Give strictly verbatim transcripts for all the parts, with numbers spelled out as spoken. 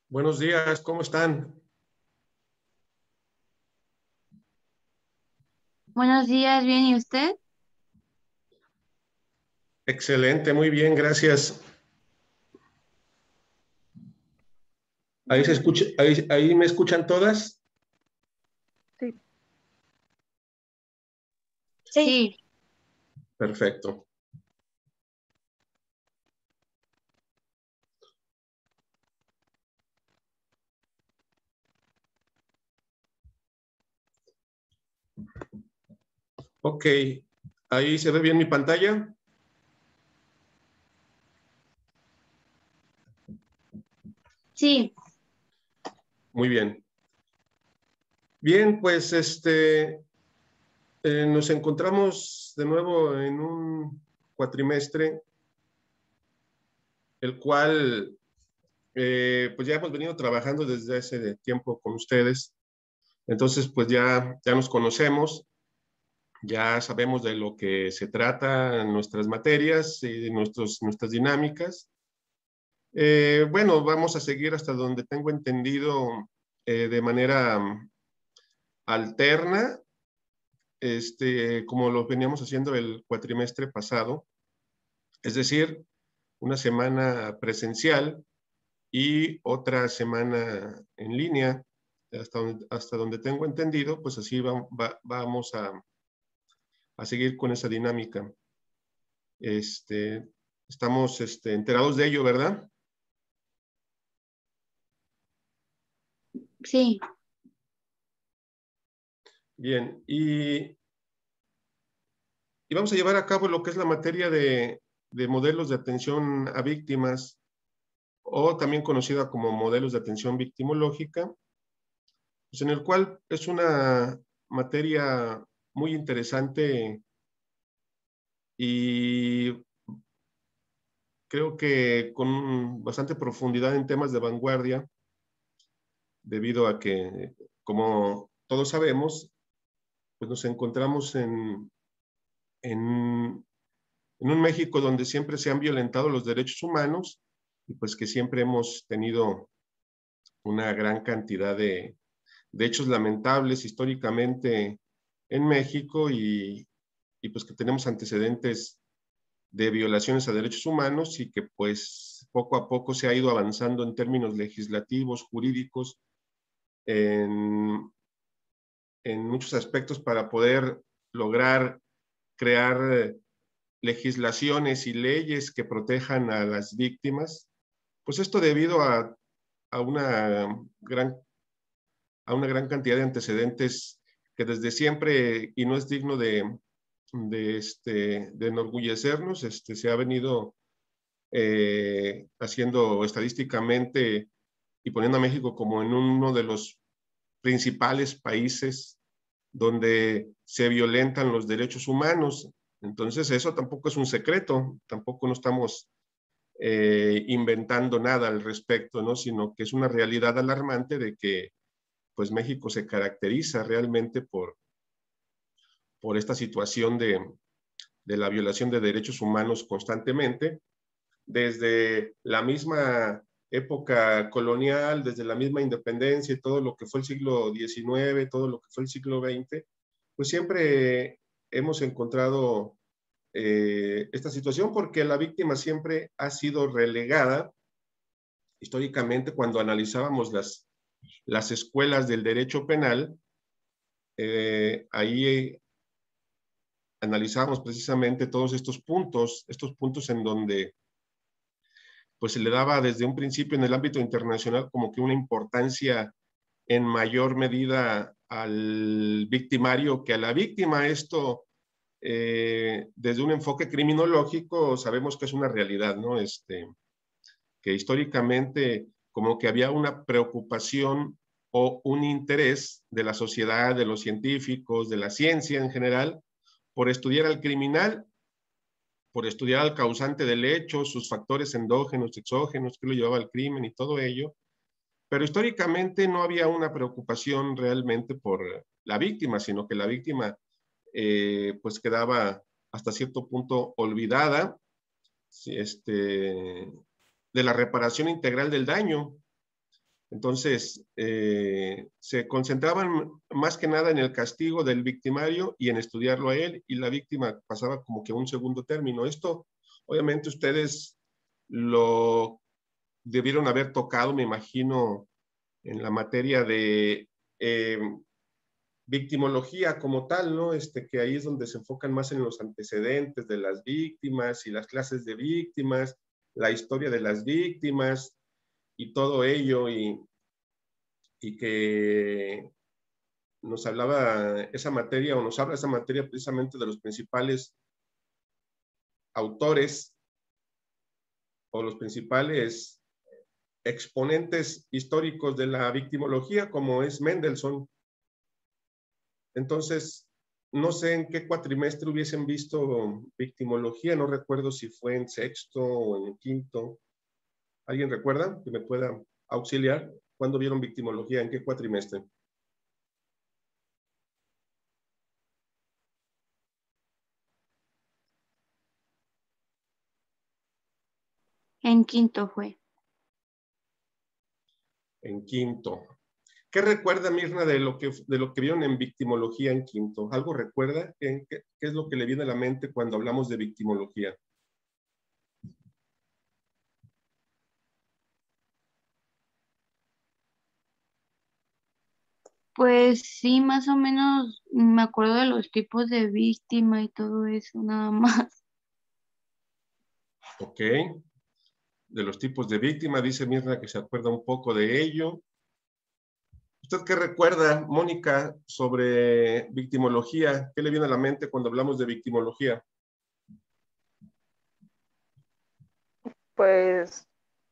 Buenos días, ¿cómo están? Buenos días, bien, ¿y usted? Excelente, muy bien, gracias. ¿Ahí se Bueno, escucha, ahí, ahí me escuchan todas? sí. Sí, Perfecto. Ok, ¿ahí se ve bien mi pantalla? sí, Muy bien. Bien, pues este, eh, nos encontramos de nuevo en un cuatrimestre, el cual eh, pues ya hemos venido trabajando desde hace tiempo con ustedes. Entonces, pues ya, ya nos conocemos. Ya sabemos de lo que se trata en nuestras materias y de nuestros, nuestras dinámicas. Eh, bueno, vamos a seguir hasta donde tengo entendido eh, de manera um, alterna, este, como lo veníamos haciendo el cuatrimestre pasado, es decir, una semana presencial y otra semana en línea, hasta donde, hasta donde tengo entendido, pues así va, va, vamos a, a seguir con esa dinámica. Este, estamos este, enterados de ello, ¿verdad? sí, Bien, y, y vamos a llevar a cabo lo que es la materia de, de modelos de atención a víctimas, o también conocida como modelos de atención victimológica, pues en el cual es una materia muy interesante y creo que con bastante profundidad en temas de vanguardia, debido a que, como todos sabemos, pues nos encontramos en, en, en un México donde siempre se han violentado los derechos humanos y pues que siempre hemos tenido una gran cantidad de, de hechos lamentables históricamente en México y, y pues que tenemos antecedentes de violaciones a derechos humanos y que pues poco a poco se ha ido avanzando en términos legislativos, jurídicos, en, en muchos aspectos para poder lograr crear eh, legislaciones y leyes que protejan a las víctimas. Pues esto debido a, a, una, gran, a una gran cantidad de antecedentes que desde siempre, y no es digno de, de, este, de enorgullecernos, este, se ha venido eh, haciendo estadísticamente y poniendo a México como en uno de los principales países donde se violentan los derechos humanos. Entonces, eso tampoco es un secreto, tampoco no estamos eh, inventando nada al respecto, ¿no? Sino que es una realidad alarmante de que pues México se caracteriza realmente por, por esta situación de, de la violación de derechos humanos constantemente, desde la misma época colonial, desde la misma independencia y todo lo que fue el siglo diecinueve, todo lo que fue el siglo veinte, pues siempre hemos encontrado eh, esta situación porque la víctima siempre ha sido relegada históricamente cuando analizábamos las, las escuelas del derecho penal. Eh, ahí eh, analizábamos precisamente todos estos puntos, estos puntos en donde pues se le daba desde un principio en el ámbito internacional como que una importancia en mayor medida al victimario que a la víctima. Esto, eh, desde un enfoque criminológico, sabemos que es una realidad, ¿no? Este, que históricamente como que había una preocupación o un interés de la sociedad, de los científicos, de la ciencia en general, por estudiar al criminal, por estudiar al causante del hecho, sus factores endógenos, exógenos, que lo llevaba al crimen y todo ello, pero históricamente no había una preocupación realmente por la víctima, sino que la víctima eh, pues quedaba hasta cierto punto olvidada, este, de la reparación integral del daño. Entonces, eh, se concentraban más que nada en el castigo del victimario y en estudiarlo a él, y la víctima pasaba como que a un segundo término. Esto, obviamente, ustedes lo debieron haber tocado, me imagino, en la materia de eh, victimología como tal, ¿no? Este, que ahí es donde se enfocan más en los antecedentes de las víctimas y las clases de víctimas, la historia de las víctimas y todo ello, y, y que nos hablaba esa materia, o nos habla esa materia precisamente de los principales autores o los principales exponentes históricos de la victimología, como es Mendelssohn. Entonces, no sé en qué cuatrimestre hubiesen visto victimología, no recuerdo si fue en sexto o en quinto. ¿Alguien recuerda que me pueda auxiliar? ¿Cuándo vieron victimología? ¿En qué cuatrimestre? En quinto fue. En quinto. ¿Qué recuerda, Mirna, de lo que, de lo que vieron en victimología en quinto? ¿Algo recuerda? ¿Qué, qué, qué es lo que le viene a la mente cuando hablamos de victimología? Pues sí, más o menos me acuerdo de los tipos de víctima y todo eso, nada más. Ok. De los tipos de víctima, dice Mirna que se acuerda un poco de ello. ¿Usted qué recuerda, Mónica, sobre victimología? ¿Qué le viene a la mente cuando hablamos de victimología? Pues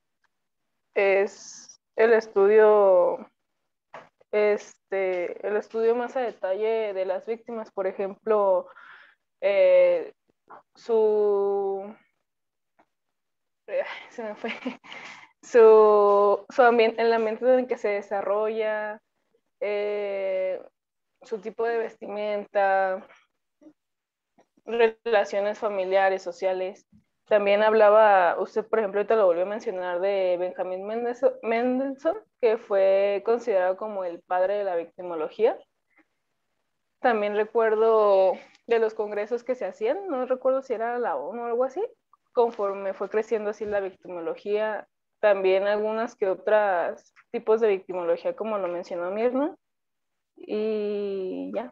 es el estudio, este, el estudio más a detalle de las víctimas, por ejemplo, eh, su, eh, se me fue, su, su ambiente, el ambiente en el que se desarrolla, eh, su tipo de vestimenta, relaciones familiares, sociales. También hablaba, usted por ejemplo, ahorita lo volvió a mencionar, de Benjamín Mendelssohn, que fue considerado como el padre de la victimología. También recuerdo de los congresos que se hacían, no recuerdo si era la ONU o algo así, conforme fue creciendo así la victimología. También algunas que otras tipos de victimología, como lo mencionó Mirna. Y ya.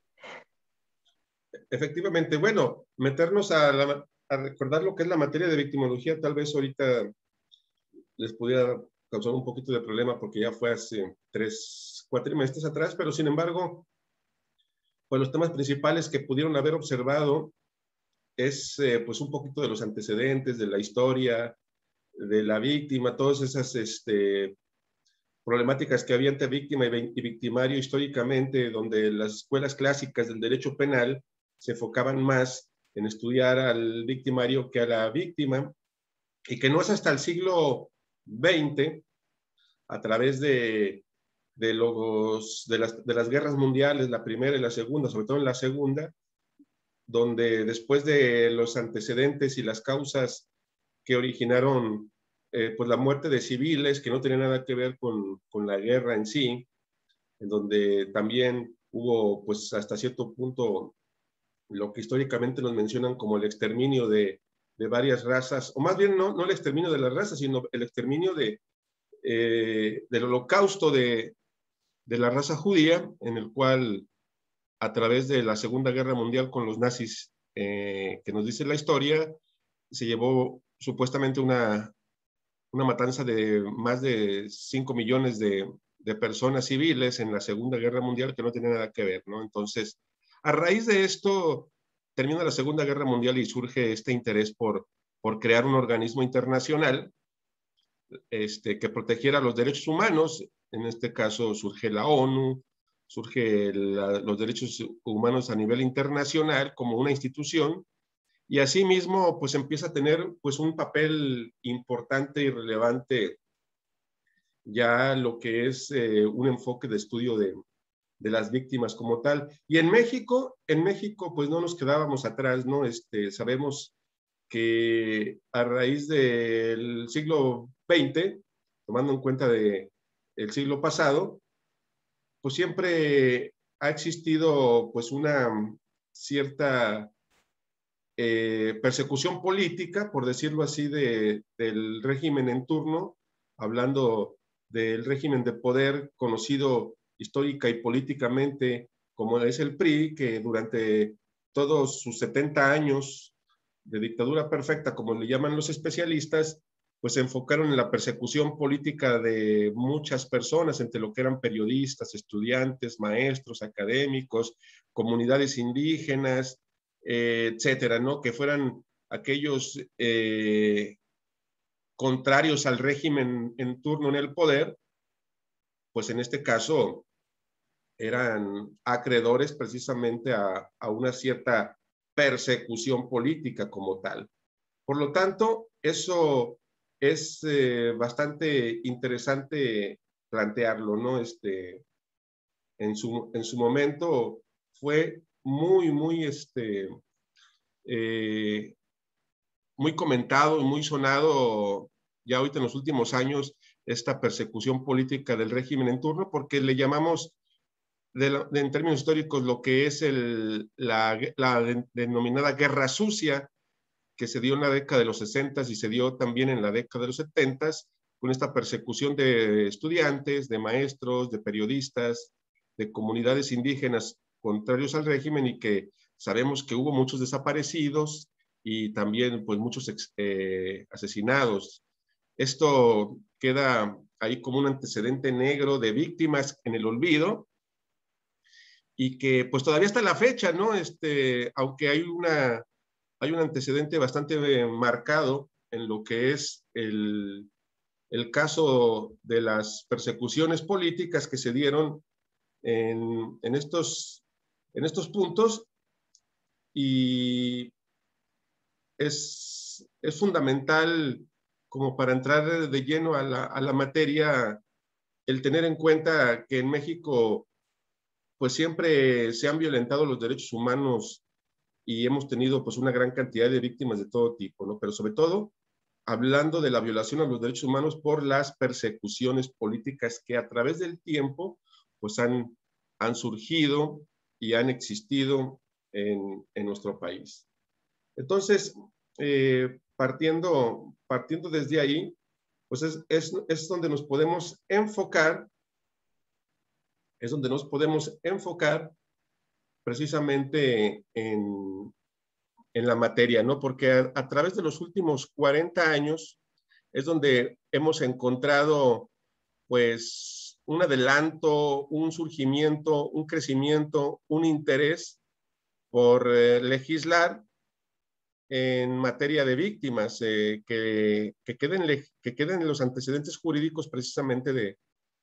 Efectivamente, bueno, meternos a, la, a recordar lo que es la materia de victimología, tal vez ahorita les pudiera causar un poquito de problema porque ya fue hace tres cuatrimestres atrás, pero sin embargo, pues los temas principales que pudieron haber observado es eh, pues un poquito de los antecedentes, de la historia, de la víctima, todas esas este, problemáticas que había entre víctima y, y victimario históricamente, donde las escuelas clásicas del derecho penal se enfocaban más en estudiar al victimario que a la víctima, y que no es hasta el siglo veinte, a través de, de, los, de, las, de las guerras mundiales, la primera y la segunda, sobre todo en la segunda, donde después de los antecedentes y las causas que originaron eh, pues la muerte de civiles, que no tenía nada que ver con, con la guerra en sí, en donde también hubo pues hasta cierto punto lo que históricamente nos mencionan como el exterminio de, de varias razas, o más bien no, no el exterminio de las razas, sino el exterminio de, eh, del holocausto de, de la raza judía, en el cual a través de la Segunda Guerra Mundial con los nazis, eh, que nos dice la historia, se llevó supuestamente una, una matanza de más de cinco millones de, de personas civiles en la Segunda Guerra Mundial que no tenía nada que ver, ¿no? Entonces, a raíz de esto, termina la Segunda Guerra Mundial y surge este interés por, por crear un organismo internacional este, que protegiera los derechos humanos. En este caso surge la ONU, surge la, los derechos humanos a nivel internacional como una institución, y asimismo pues empieza a tener pues un papel importante y relevante ya lo que es eh, un enfoque de estudio de, de las víctimas como tal. Y en México, en México pues no nos quedábamos atrás, ¿no? Este, sabemos que a raíz del siglo veinte, tomando en cuenta de el siglo pasado, pues siempre ha existido pues una cierta eh, persecución política, por decirlo así, de, del régimen en turno, hablando del régimen de poder conocido histórica y políticamente como es el P R I, que durante todos sus setenta años de dictadura perfecta, como le llaman los especialistas, pues se enfocaron en la persecución política de muchas personas, entre lo que eran periodistas, estudiantes, maestros, académicos, comunidades indígenas, eh, etcétera, ¿no? Que fueran aquellos eh, contrarios al régimen en turno en el poder, pues en este caso eran acreedores precisamente a, a una cierta persecución política como tal. Por lo tanto, eso es eh, bastante interesante plantearlo, ¿no? Este, en, su, en su momento fue muy, muy, este, eh, muy comentado y muy sonado ya ahorita en los últimos años esta persecución política del régimen en turno, porque le llamamos de la, de, en términos históricos lo que es el, la, la de, denominada guerra sucia, que se dio en la década de los sesenta y se dio también en la década de los setenta, con esta persecución de estudiantes, de maestros, de periodistas, de comunidades indígenas contrarios al régimen, y que sabemos que hubo muchos desaparecidos y también pues muchos eh, asesinados. Esto queda ahí como un antecedente negro de víctimas en el olvido, y que pues todavía está la fecha, ¿no? Este, aunque hay una hay un antecedente bastante marcado en lo que es el, el caso de las persecuciones políticas que se dieron en, en, estos, en estos puntos, y es, es fundamental, como para entrar de lleno a la, a la materia, el tener en cuenta que en México pues siempre se han violentado los derechos humanos y hemos tenido pues una gran cantidad de víctimas de todo tipo, ¿no? Pero sobre todo hablando de la violación a los derechos humanos por las persecuciones políticas que a través del tiempo pues han, han surgido y han existido en, en nuestro país. Entonces, eh, partiendo, partiendo desde ahí, pues es, es, es donde nos podemos enfocar, es donde nos podemos enfocar precisamente en, en la materia, ¿no? Porque a, a través de los últimos cuarenta años es donde hemos encontrado, pues, un adelanto, un surgimiento, un crecimiento, un interés por eh, legislar en materia de víctimas, eh, que, que, queden, que queden los antecedentes jurídicos precisamente de,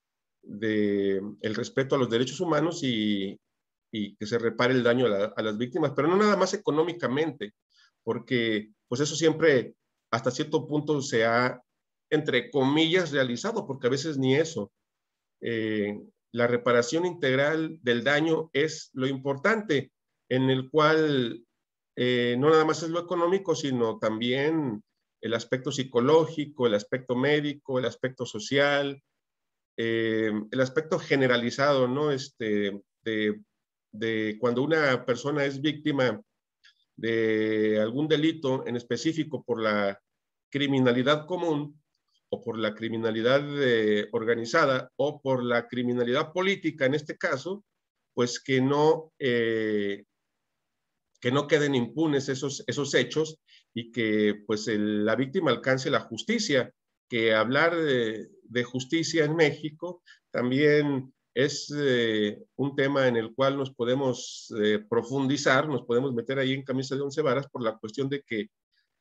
de el respeto a los derechos humanos y, y que se repare el daño a, la, a, las víctimas, pero no nada más económicamente, porque pues eso siempre hasta cierto punto se ha, entre comillas, realizado, porque a veces ni eso. Eh, la reparación integral del daño es lo importante, en el cual eh, no nada más es lo económico, sino también el aspecto psicológico, el aspecto médico, el aspecto social, eh, el aspecto generalizado, ¿no? Este, de, de cuando una persona es víctima de algún delito en específico por la criminalidad común o por la criminalidad eh, organizada o por la criminalidad política en este caso, pues que no, eh, que no queden impunes esos, esos hechos y que pues el, la víctima alcance la justicia, que hablar de, de justicia en México también es eh, un tema en el cual nos podemos eh, profundizar, nos podemos meter ahí en camisa de once varas por la cuestión de que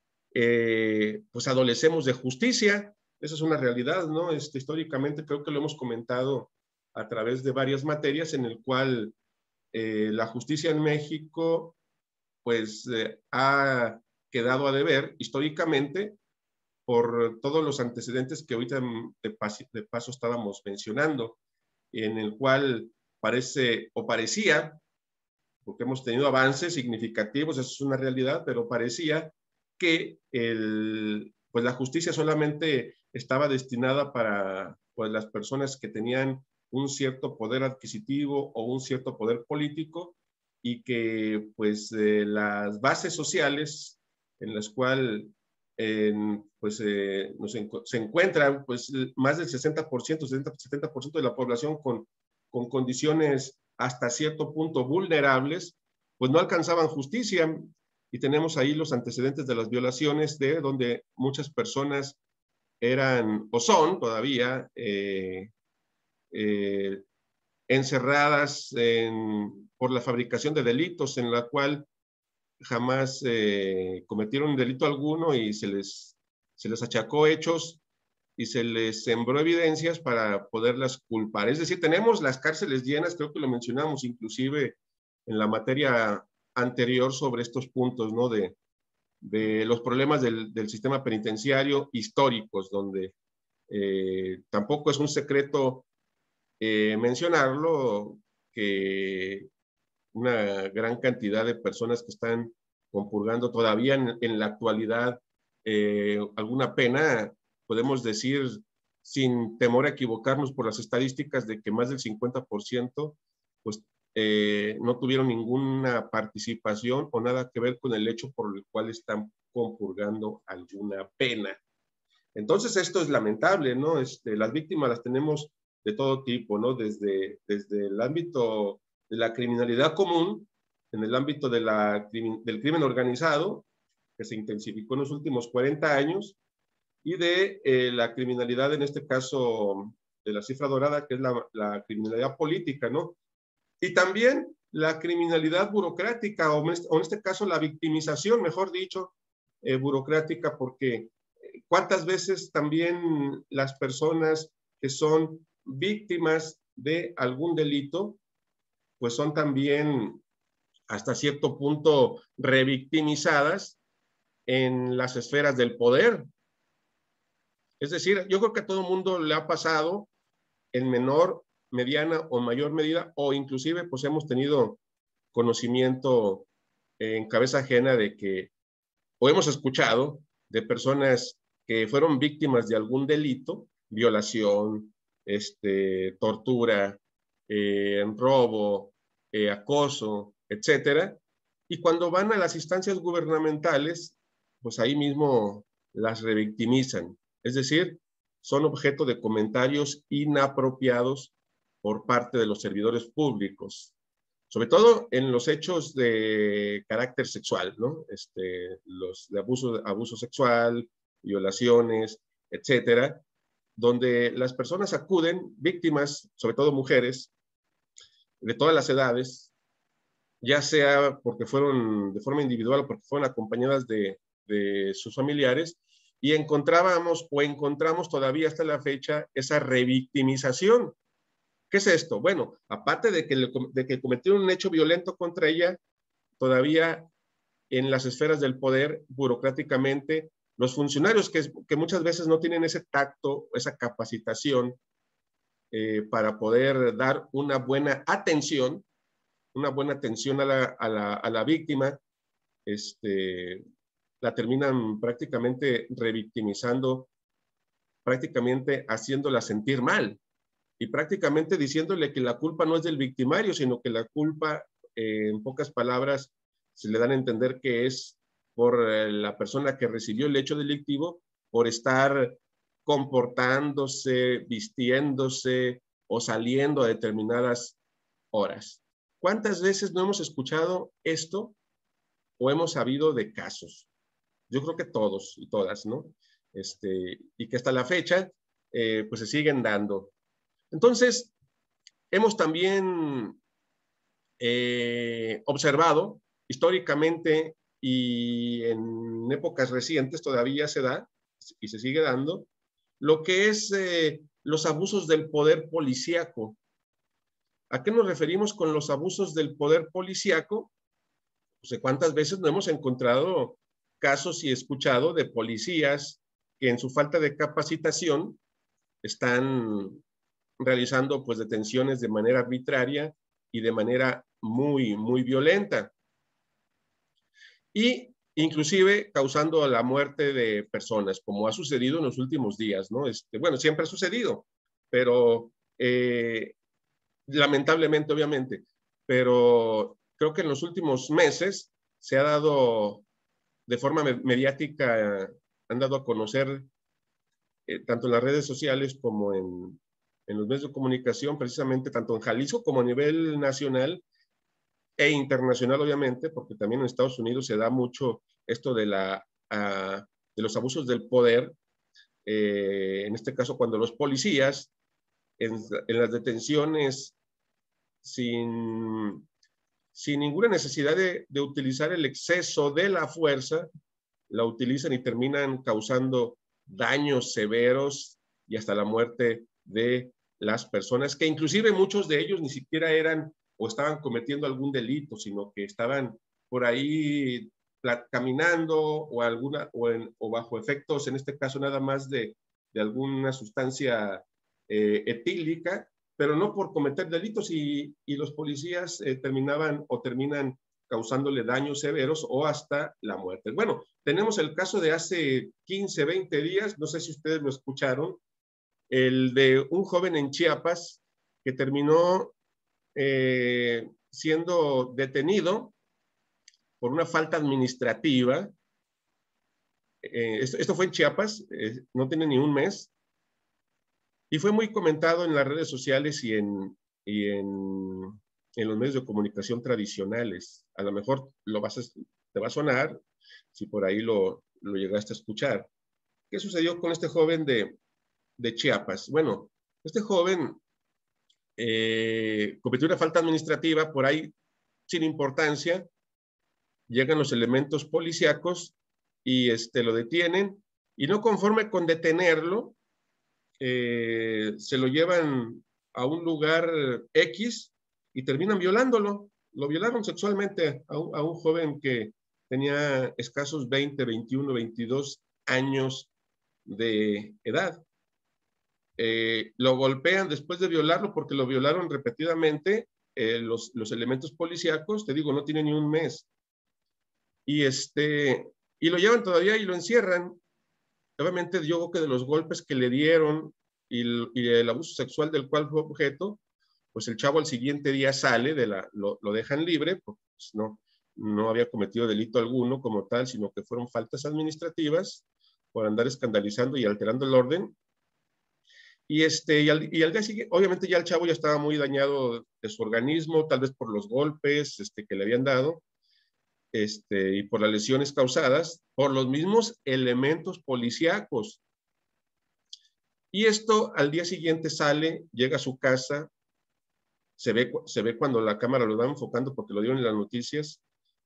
eh, pues adolecemos de justicia. Esa es una realidad, ¿no? Este, históricamente creo que lo hemos comentado a través de varias materias en el cual eh, la justicia en México pues eh, ha quedado a deber históricamente por todos los antecedentes que ahorita de paso, de paso estábamos mencionando, en el cual parece o parecía, porque hemos tenido avances significativos, eso es una realidad, pero parecía que el, pues la justicia solamente estaba destinada para pues las personas que tenían un cierto poder adquisitivo o un cierto poder político, y que pues eh, las bases sociales en las cuales eh, pues, eh, nos encu se encuentran pues más del sesenta por ciento, setenta por ciento de la población con, con condiciones hasta cierto punto vulnerables, pues no alcanzaban justicia. Y tenemos ahí los antecedentes de las violaciones, de donde muchas personas eran o son todavía eh, eh, encerradas en, por la fabricación de delitos, en la cual jamás eh, cometieron delito alguno y se les, se les achacó hechos y se les sembró evidencias para poderlas culpar. Es decir, tenemos las cárceles llenas, creo que lo mencionamos inclusive en la materia anterior sobre estos puntos, ¿no? De, de los problemas del, del sistema penitenciario históricos, donde eh, tampoco es un secreto eh, mencionarlo, que una gran cantidad de personas que están compurgando todavía en, en la actualidad eh, alguna pena, podemos decir sin temor a equivocarnos por las estadísticas de que más del cincuenta por ciento pues eh, no tuvieron ninguna participación o nada que ver con el hecho por el cual están compurgando alguna pena. Entonces esto es lamentable, ¿no? Este, las víctimas las tenemos de todo tipo, ¿no? Desde, desde el ámbito de la criminalidad común, en el ámbito de la, del crimen organizado, que se intensificó en los últimos cuarenta años, y de eh, la criminalidad, en este caso, de la cifra dorada, que es la, la criminalidad política, ¿no? Y también la criminalidad burocrática, o en este, o en este caso la victimización, mejor dicho, eh, burocrática, porque cuántas veces también las personas que son víctimas de algún delito, pues son también hasta cierto punto revictimizadas en las esferas del poder. Es decir, yo creo que a todo mundo le ha pasado en menor, mediana o mayor medida, o inclusive pues hemos tenido conocimiento en cabeza ajena de que, o hemos escuchado de personas que fueron víctimas de algún delito, violación, este, tortura, eh, robo, eh, acoso, etcétera, y cuando van a las instancias gubernamentales, pues ahí mismo las revictimizan. Es decir, son objeto de comentarios inapropiados por parte de los servidores públicos, sobre todo en los hechos de carácter sexual, ¿no? Este, los de abuso, abuso sexual, violaciones, etcétera, donde las personas acuden, víctimas, sobre todo mujeres, de todas las edades, ya sea porque fueron de forma individual o porque fueron acompañadas de, de sus familiares, y encontrábamos o encontramos todavía hasta la fecha esa revictimización. ¿Qué es esto? Bueno, aparte de que, le, de que cometieron un hecho violento contra ella, todavía en las esferas del poder, burocráticamente, los funcionarios que, que muchas veces no tienen ese tacto, esa capacitación eh, para poder dar una buena atención, una buena atención a la, a la, a la víctima, este, la terminan prácticamente revictimizando, prácticamente haciéndola sentir mal, y prácticamente diciéndole que la culpa no es del victimario, sino que la culpa, eh, en pocas palabras, se le dan a entender que es por eh, la persona que recibió el hecho delictivo, por estar comportándose, vistiéndose o saliendo a determinadas horas. ¿Cuántas veces no hemos escuchado esto o hemos sabido de casos? Yo creo que todos y todas, ¿no? Este, y que hasta la fecha, eh, pues se siguen dando. Entonces, hemos también eh, observado históricamente y en épocas recientes todavía se da y se sigue dando lo que es eh, los abusos del poder policíaco. ¿A qué nos referimos con los abusos del poder policíaco? Pues, ¿cuántas veces no hemos encontrado casos y escuchado de policías que en su falta de capacitación están realizando pues detenciones de manera arbitraria y de manera muy, muy violenta? Y inclusive causando la muerte de personas, como ha sucedido en los últimos días, ¿no? Este, bueno, siempre ha sucedido, pero eh, lamentablemente, obviamente, pero creo que en los últimos meses se ha dado de forma mediática, han dado a conocer eh, tanto en las redes sociales como en, en los medios de comunicación, precisamente tanto en Jalisco como a nivel nacional e internacional, obviamente, porque también en Estados Unidos se da mucho esto de, la, uh, de los abusos del poder, eh, en este caso cuando los policías en, en las detenciones sin, sin ninguna necesidad de, de utilizar el exceso de la fuerza, la utilizan y terminan causando daños severos y hasta la muerte de las personas, que inclusive muchos de ellos ni siquiera eran o estaban cometiendo algún delito, sino que estaban por ahí caminando o, alguna, o, en, o bajo efectos, en este caso nada más de, de alguna sustancia eh, etílica, pero no por cometer delitos, y, y los policías eh, terminaban o terminan causándole daños severos o hasta la muerte. Bueno, tenemos el caso de hace quince, veinte días, no sé si ustedes lo escucharon, el de un joven en Chiapas que terminó eh, siendo detenido por una falta administrativa. Eh, esto, esto fue en Chiapas, eh, no tiene ni un mes, y fue muy comentado en las redes sociales y en, y en, en los medios de comunicación tradicionales. A lo mejor lo vas a, te va a sonar si por ahí lo, lo llegaste a escuchar. ¿Qué sucedió con este joven de, de Chiapas? Bueno, este joven eh, cometió una falta administrativa por ahí sin importancia. Llegan los elementos policíacos y este, lo detienen, y no conforme con detenerlo, eh, se lo llevan a un lugar X y terminan violándolo. Lo violaron sexualmente a un, a un joven que tenía escasos veinte, veintiuno, veintidós años de edad. Eh, lo golpean después de violarlo porque lo violaron repetidamente eh, los, los elementos policíacos, te digo, no tiene ni un mes. Y, este, y lo llevan todavía y lo encierran. Obviamente yo creo que de los golpes que le dieron y el, y el abuso sexual del cual fue objeto, pues el chavo al siguiente día sale, de la, lo, lo dejan libre, porque pues no, no había cometido delito alguno como tal, sino que fueron faltas administrativas por andar escandalizando y alterando el orden. Y, este, y, al, y al día siguiente, obviamente ya el chavo ya estaba muy dañado de su organismo, tal vez por los golpes este, que le habían dado, este, y por las lesiones causadas por los mismos elementos policíacos. Y esto al día siguiente sale, llega a su casa, se ve, se ve cuando la cámara lo va enfocando porque lo dieron en las noticias,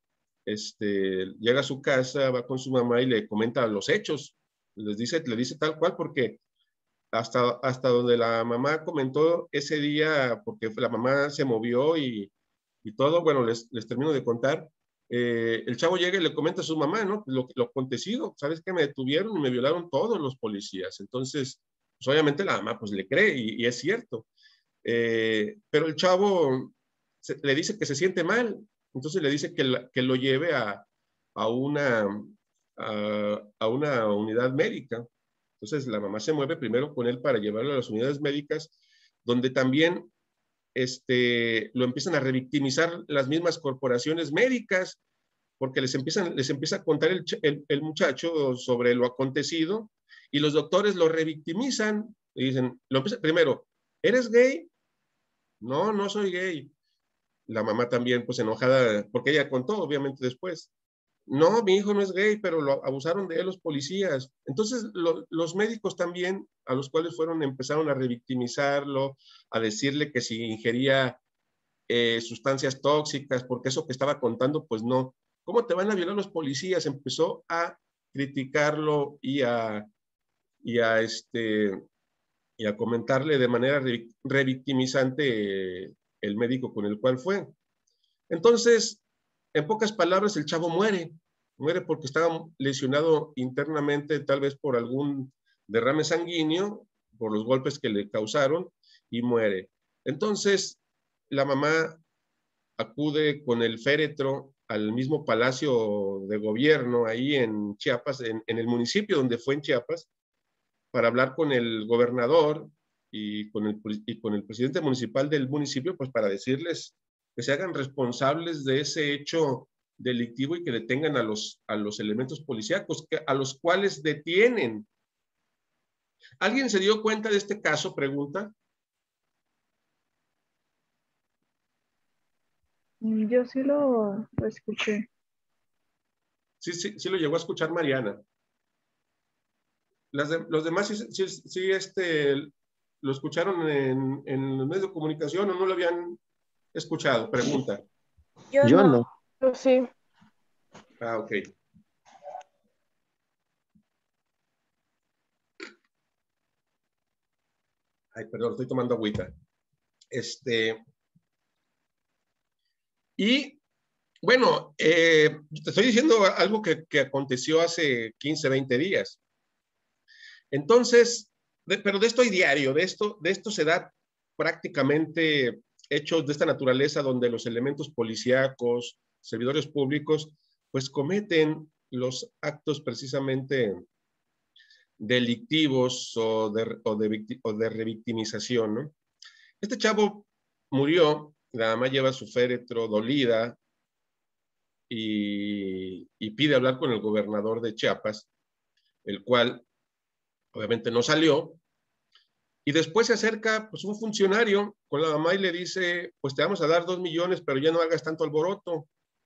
este, llega a su casa, va con su mamá y le comenta los hechos, les dice, le dice tal cual, porque hasta, hasta donde la mamá comentó ese día, porque la mamá se movió y, y todo, bueno, les, les termino de contar. Eh, el chavo llega y le comenta a su mamá, ¿no? Lo, lo acontecido, ¿sabes qué? Me detuvieron y me violaron todos los policías. Entonces, pues obviamente la mamá pues le cree y, y es cierto. Eh, pero el chavo se, le dice que se siente mal, entonces le dice que, la, que lo lleve a, a, una, a, a una unidad médica. Entonces la mamá se mueve primero con él para llevarlo a las unidades médicas, donde también este, lo empiezan a revictimizar las mismas corporaciones médicas, porque les, empiezan, les empieza a contar el, el, el muchacho sobre lo acontecido, y los doctores lo revictimizan y dicen, lo empieza, primero, ¿eres gay? No, no soy gay. La mamá también, pues enojada, porque ella contó, obviamente, después. No, mi hijo no es gay, pero lo abusaron de él los policías. Entonces, lo, los médicos también, a los cuales fueron, empezaron a revictimizarlo, a decirle que si ingería eh, sustancias tóxicas, porque eso que estaba contando, pues no. ¿Cómo te van a violar los policías? Empezó a criticarlo y a, y a, este, y a comentarle de manera revictimizante eh, el médico con el cual fue. Entonces, en pocas palabras, el chavo muere. Muere porque estaba lesionado internamente, tal vez por algún derrame sanguíneo, por los golpes que le causaron, y muere. Entonces, la mamá acude con el féretro al mismo palacio de gobierno ahí en Chiapas, en, en el municipio donde fue en Chiapas, para hablar con el gobernador y con el, y con el presidente municipal del municipio, pues para decirles que se hagan responsables de ese hecho delictivo y que detengan a los, a los elementos policíacos, que, a los cuales detienen. ¿Alguien se dio cuenta de este caso? Pregunta. Yo sí lo, lo escuché. Sí, sí, sí lo llegó a escuchar Mariana. Las de, los demás sí, sí, sí este, lo escucharon en, en los medios de comunicación o no lo habían escuchado. Pregunta. Yo, Yo no. no. Yo sí. Ah, ok. Ay, perdón, estoy tomando agüita. Este. Y, bueno, eh, te estoy diciendo algo que, que aconteció hace quince, veinte días. Entonces, de, pero de esto hay diario, de esto, de esto se da prácticamente hechos de esta naturaleza donde los elementos policíacos, servidores públicos, pues cometen los actos precisamente delictivos o de, o de, o de revictimización, ¿no? Este chavo murió, la mamá lleva su féretro dolida y, y pide hablar con el gobernador de Chiapas, el cual obviamente no salió. Y después se acerca pues, un funcionario con la mamá y le dice, pues te vamos a dar dos millones, pero ya no hagas tanto alboroto.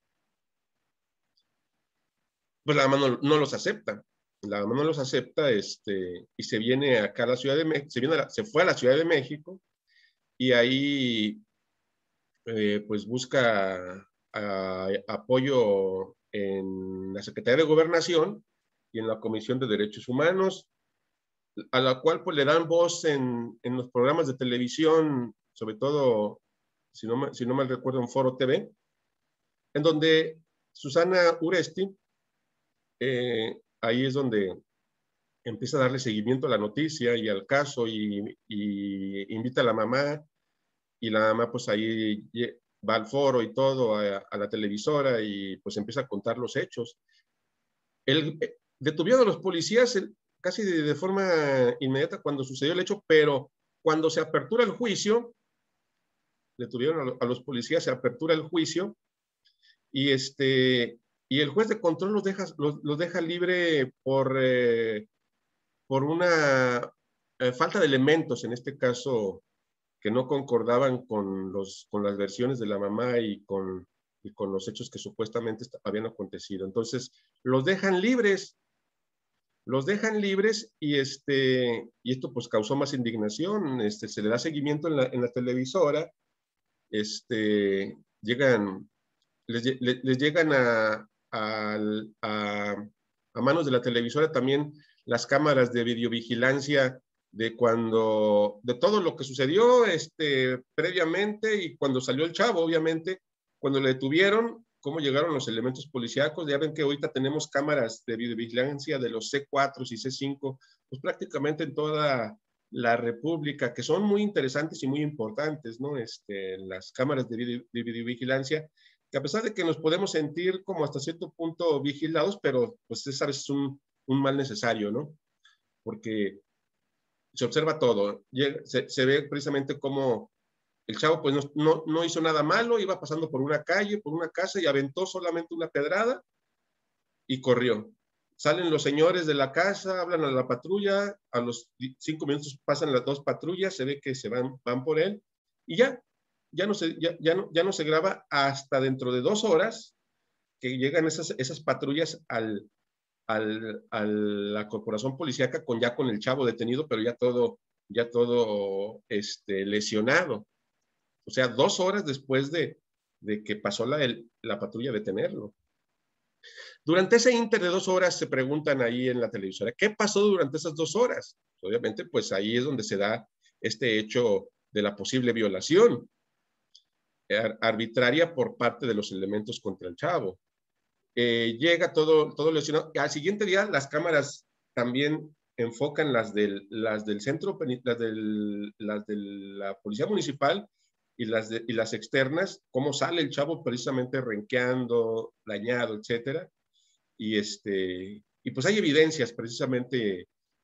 Pues la mamá no, no los acepta. La mamá no los acepta este, y se viene acá a la Ciudad de México, se, viene a la, se fue a la Ciudad de México y ahí eh, pues busca a, apoyo en la Secretaría de Gobernación y en la Comisión de Derechos Humanos, a la cual pues le dan voz en, en los programas de televisión, sobre todo, si no, si no mal recuerdo, en Foro T V, en donde Susana Uresti, eh, ahí es donde empieza a darle seguimiento a la noticia y al caso y, y invita a la mamá y la mamá pues ahí va al foro y todo, a, a la televisora y pues empieza a contar los hechos. El, eh, detuvieron a los policías el, casi de, de forma inmediata cuando sucedió el hecho, pero cuando se apertura el juicio, detuvieron a, a los policías, se apertura el juicio y, este, y el juez de control los deja, los, los deja libre por, eh, por una eh, falta de elementos, en este caso, que no concordaban con, los, con las versiones de la mamá y con, y con los hechos que supuestamente habían acontecido. Entonces, los dejan libres, los dejan libres y, este, y esto pues causó más indignación, este, se le da seguimiento en la, en la televisora, este, llegan, les, les, les llegan a, a, a, a manos de la televisora también las cámaras de videovigilancia de cuando, de todo lo que sucedió este, previamente y cuando salió el chavo, obviamente, cuando le detuvieron, cómo llegaron los elementos policíacos. Ya ven que ahorita tenemos cámaras de videovigilancia de los C cuatro y C cinco, pues prácticamente en toda la República, que son muy interesantes y muy importantes, ¿no? Este, las cámaras de, video, de videovigilancia, que a pesar de que nos podemos sentir como hasta cierto punto vigilados, pero pues es a veces un, un mal necesario, ¿no? Porque se observa todo, se, se ve precisamente cómo el chavo pues no, no, no hizo nada malo, iba pasando por una calle, por una casa y aventó solamente una pedrada y corrió. Salen los señores de la casa, hablan a la patrulla, a los cinco minutos pasan las dos patrullas, se ve que se van, van por él y ya, ya no, se, ya, ya, no, ya no se graba hasta dentro de dos horas que llegan esas, esas patrullas al, al, a la corporación policíaca con ya con el chavo detenido, pero ya todo, ya todo este, lesionado. O sea, dos horas después de, de que pasó la, el, la patrulla a detenerlo. Durante ese inter de dos horas se preguntan ahí en la televisora, ¿qué pasó durante esas dos horas? Obviamente, pues ahí es donde se da este hecho de la posible violación arbitraria por parte de los elementos contra el chavo. Eh, llega todo, todo lesionado. Al siguiente día, las cámaras también enfocan las del, las del centro, las, del, las de la policía municipal y las, de, y las externas, cómo sale el chavo precisamente renqueando, dañado, etcétera. Y, este, y pues hay evidencias precisamente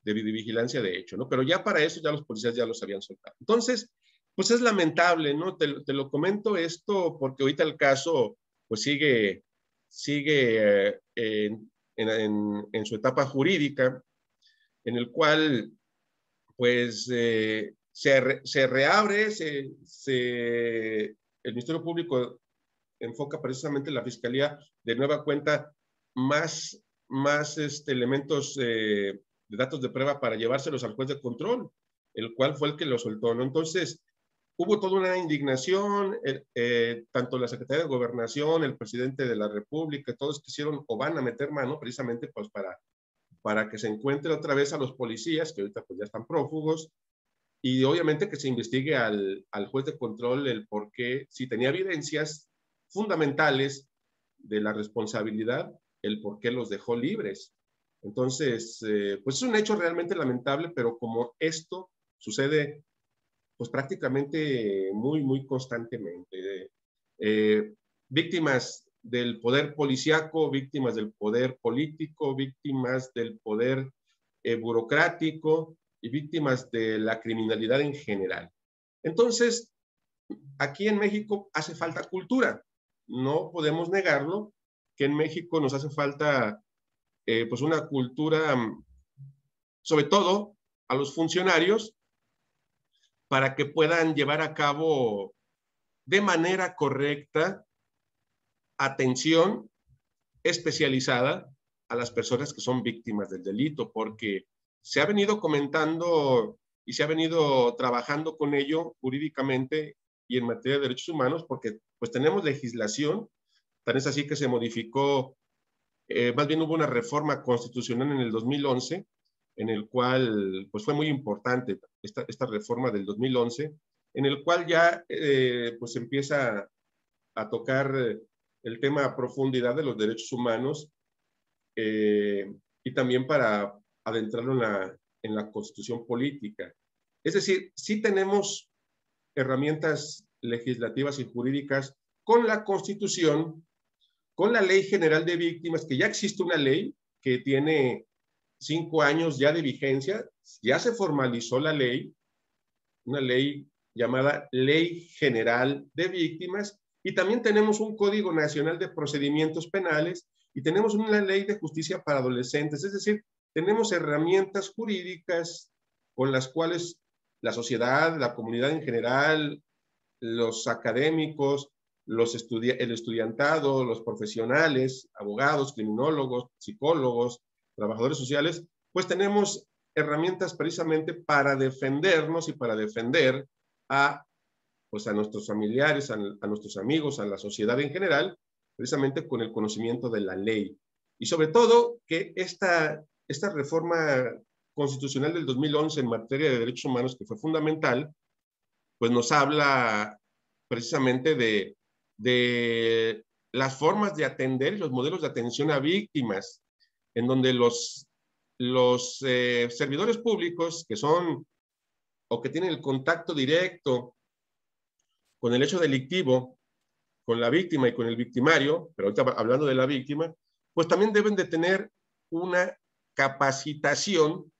de videovigilancia de hecho, ¿no? Pero ya para eso ya los policías ya los habían soltado. Entonces, pues es lamentable, ¿no? Te, te lo comento esto porque ahorita el caso pues sigue, sigue eh, en, en, en su etapa jurídica, en el cual pues eh, se, re, se reabre, se, se, el Ministerio Público enfoca precisamente la Fiscalía de nueva cuenta más, más este, elementos eh, de datos de prueba para llevárselos al juez de control, el cual fue el que lo soltó, ¿no? Entonces, hubo toda una indignación, eh, eh, tanto la Secretaría de Gobernación, el presidente de la República, todos quisieron o van a meter mano precisamente pues para, para que se encuentre otra vez a los policías, que ahorita pues ya están prófugos, y obviamente que se investigue al, al juez de control el por qué, si tenía evidencias fundamentales de la responsabilidad, el por qué los dejó libres. Entonces, eh, pues es un hecho realmente lamentable, pero como esto sucede pues prácticamente muy, muy constantemente. Eh, víctimas del poder policíaco, víctimas del poder político, víctimas del poder eh, burocrático y víctimas de la criminalidad en general. Entonces, aquí en México hace falta cultura. No podemos negarlo, que en México nos hace falta eh, pues una cultura, sobre todo a los funcionarios, para que puedan llevar a cabo de manera correcta atención especializada a las personas que son víctimas del delito, porque se ha venido comentando y se ha venido trabajando con ello jurídicamente y en materia de derechos humanos, porque pues tenemos legislación, tan es así que se modificó, eh, más bien hubo una reforma constitucional en el dos mil once, en el cual pues fue muy importante esta, esta reforma del dos mil once, en el cual ya eh, pues empieza a tocar el tema a profundidad de los derechos humanos eh, y también para adentrarlo en la, en la constitución política. Es decir, sí tenemos herramientas legislativas y jurídicas con la Constitución, con la Ley General de Víctimas, que ya existe una ley que tiene cinco años ya de vigencia, ya se formalizó la ley, una ley llamada Ley General de Víctimas, y también tenemos un Código Nacional de Procedimientos Penales y tenemos una ley de justicia para adolescentes, es decir, tenemos herramientas jurídicas con las cuales la sociedad, la comunidad en general, los académicos, los estudi el estudiantado, los profesionales, abogados, criminólogos, psicólogos, trabajadores sociales, pues tenemos herramientas precisamente para defendernos y para defender a, pues a nuestros familiares, a, a nuestros amigos, a la sociedad en general, precisamente con el conocimiento de la ley. Y sobre todo que esta, esta reforma constitucional del dos mil once en materia de derechos humanos, que fue fundamental, pues nos habla precisamente de, de las formas de atender y los modelos de atención a víctimas, en donde los, los eh, servidores públicos que son o que tienen el contacto directo con el hecho delictivo, con la víctima y con el victimario, pero ahorita hablando de la víctima, pues también deben de tener una capacitación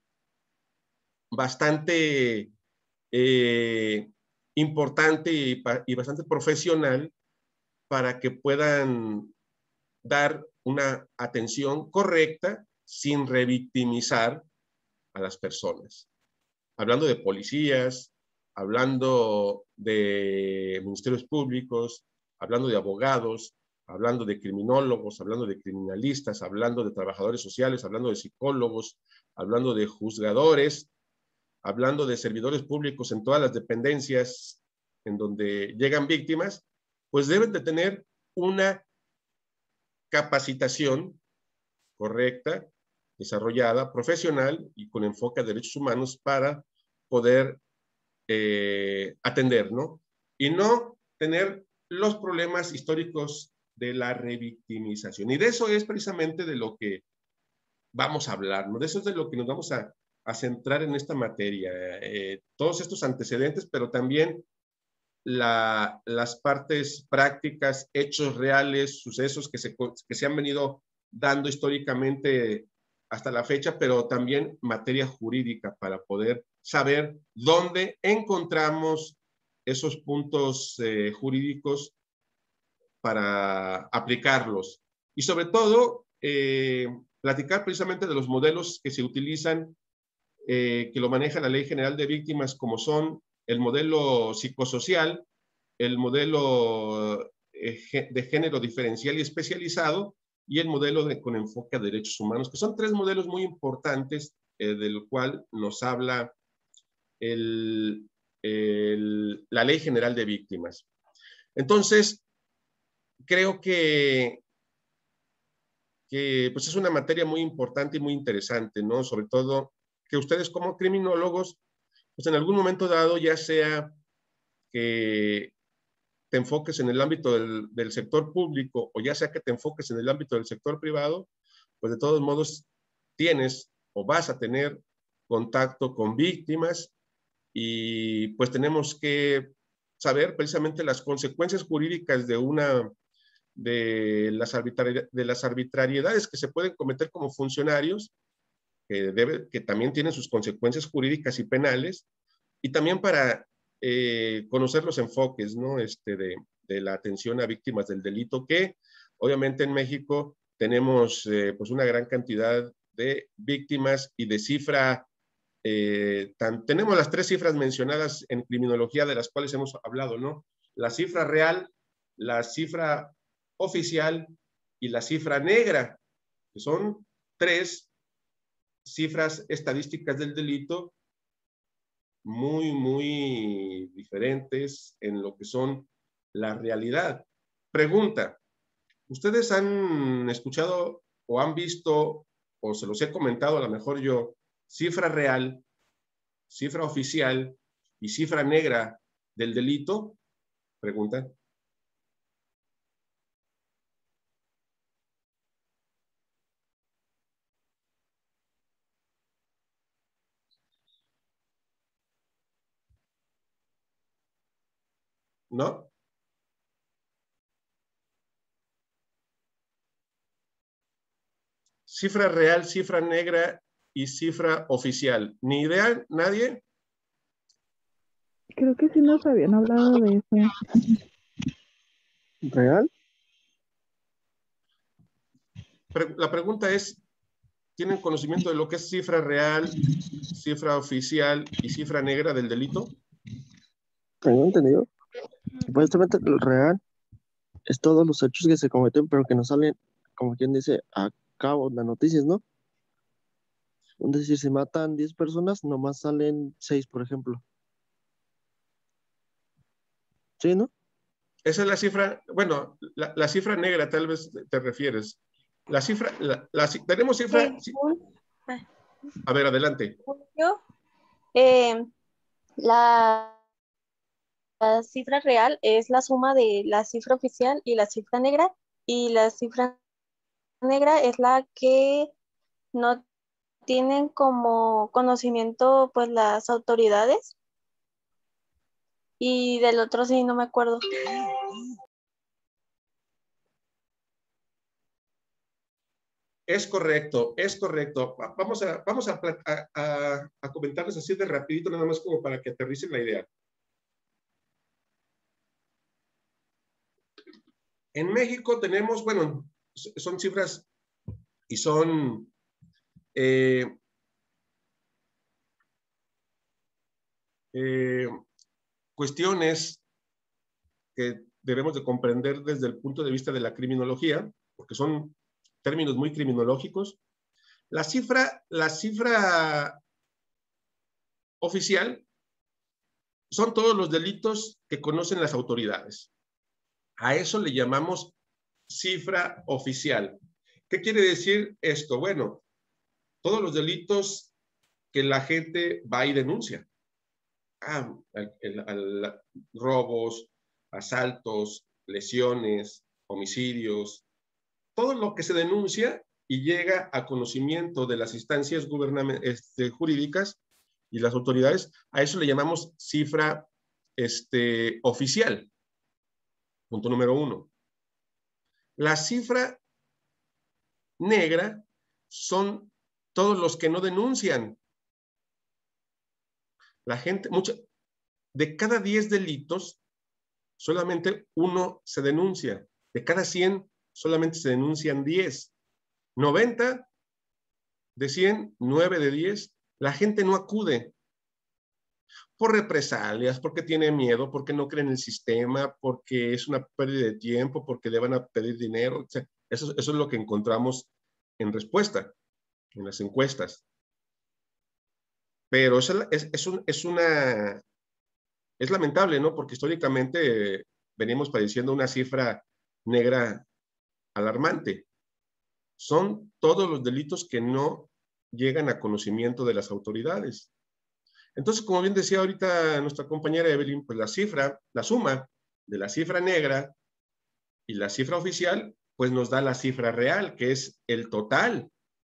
bastante eh, importante y, y bastante profesional para que puedan dar una atención correcta sin revictimizar a las personas. Hablando de policías, hablando de ministerios públicos, hablando de abogados, hablando de criminólogos, hablando de criminalistas, hablando de trabajadores sociales, hablando de psicólogos, hablando de juzgadores, hablando de servidores públicos en todas las dependencias en donde llegan víctimas, pues deben de tener una capacitación correcta, desarrollada, profesional y con enfoque a derechos humanos para poder eh, atender, ¿no? Y no tener los problemas históricos de la revictimización. Y de eso es precisamente de lo que vamos a hablar, ¿no? De eso es de lo que nos vamos a, a centrar en esta materia. Eh, todos estos antecedentes, pero también la, las partes prácticas, hechos reales, sucesos que se, que se han venido dando históricamente hasta la fecha, pero también materia jurídica para poder saber dónde encontramos esos puntos eh, jurídicos para aplicarlos. Y sobre todo, eh, platicar precisamente de los modelos que se utilizan, eh, que lo maneja la Ley General de Víctimas, como son el modelo psicosocial, el modelo eh, de género diferencial y especializado, y el modelo de, con enfoque a derechos humanos, que son tres modelos muy importantes eh, del cual nos habla el, el, la Ley General de Víctimas. Entonces, creo que, que pues es una materia muy importante y muy interesante, ¿no? Sobre todo que ustedes como criminólogos, pues en algún momento dado, ya sea que te enfoques en el ámbito del, del sector público o ya sea que te enfoques en el ámbito del sector privado, pues de todos modos tienes o vas a tener contacto con víctimas y pues tenemos que saber precisamente las consecuencias jurídicas de una de las, arbitrariedades, de las arbitrariedades que se pueden cometer como funcionarios, que, debe, que también tienen sus consecuencias jurídicas y penales, y también para eh, conocer los enfoques, ¿no? este, de, de la atención a víctimas del delito, que obviamente en México tenemos eh, pues una gran cantidad de víctimas y de cifra, eh, tan, tenemos las tres cifras mencionadas en criminología de las cuales hemos hablado, ¿no? La cifra real, la cifra oficial y la cifra negra, que son tres cifras estadísticas del delito muy, muy diferentes en lo que son la realidad. Pregunta, ¿ustedes han escuchado o han visto, o se los he comentado a lo mejor yo, cifra real, cifra oficial y cifra negra del delito? Pregunta. ¿No? Cifra real, cifra negra y cifra oficial. ¿Ni idea? ¿Nadie? Creo que sí nos habían hablado de eso. ¿Real? La pregunta es, ¿tienen conocimiento de lo que es cifra real, cifra oficial y cifra negra del delito? Tengo entendido. Supuestamente el real es todos los hechos que se cometen, pero que no salen, como quien dice, a cabo en las noticias, ¿no? Es decir, si matan diez personas, nomás salen seis, por ejemplo. ¿Sí, no? Esa es la cifra, bueno, la, la cifra negra tal vez te refieres. La cifra, la, la, tenemos cifra... Según, a ver, adelante. yo, eh, la, la cifra real es la suma de la cifra oficial y la cifra negra, y la cifra negra es la que no tienen como conocimiento pues las autoridades, y del otro sí no me acuerdo. Es correcto, es correcto. Vamos a, vamos a, a, a comentarles así de rapidito, nada más como para que aterricen la idea. En México tenemos, bueno, son cifras y son eh, eh, cuestiones que debemos de comprender desde el punto de vista de la criminología, porque son términos muy criminológicos. La cifra, la cifra oficial son todos los delitos que conocen las autoridades. A eso le llamamos cifra oficial. ¿Qué quiere decir esto? Bueno, todos los delitos que la gente va y denuncia. Ah, el, el, el, robos, asaltos, lesiones, homicidios, todo lo que se denuncia y llega a conocimiento de las instancias este, jurídicas y las autoridades, a eso le llamamos cifra este, oficial. Punto número uno. La cifra negra son todos los que no denuncian. La gente, mucha, de cada diez delitos, solamente uno se denuncia. De cada cien, solamente se denuncian diez. noventa de cien, nueve de diez, la gente no acude. Por represalias, porque tiene miedo, porque no cree en el sistema, porque es una pérdida de tiempo, porque le van a pedir dinero. O sea, eso, eso es lo que encontramos en respuesta, en las encuestas. Pero es, es, es, un, es una... Es lamentable, ¿no? Porque históricamente eh, venimos padeciendo una cifra negra alarmante. Son todos los delitos que no llegan a conocimiento de las autoridades. Entonces, como bien decía ahorita nuestra compañera Evelyn, pues la cifra, la suma de la cifra negra y la cifra oficial, pues nos da la cifra real, que es el total.